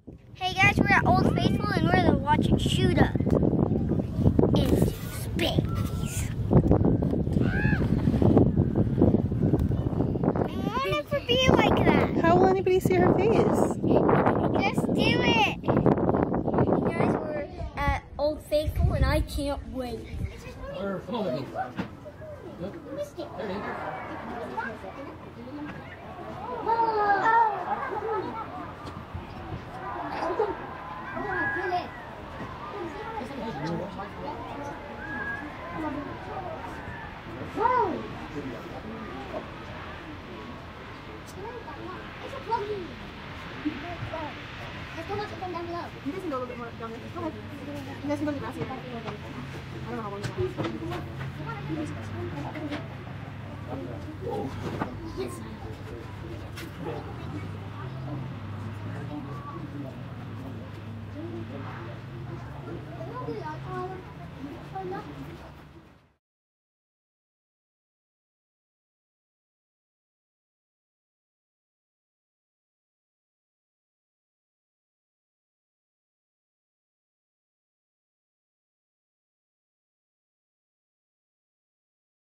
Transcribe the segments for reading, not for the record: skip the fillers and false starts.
Hey guys, we're at Old Faithful and we're watching shoot up into space. I'll never be like that. How will anybody see her face? Let's do it. Hey guys, we're at Old Faithful and I can't wait. Let's go look at them down below. You guys can go a little bit more down here. Go ahead. You guys can go to the grassy. I don't know how long you want. Yes.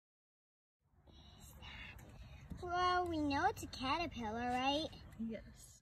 Well, we know it's a caterpillar, right? Yes.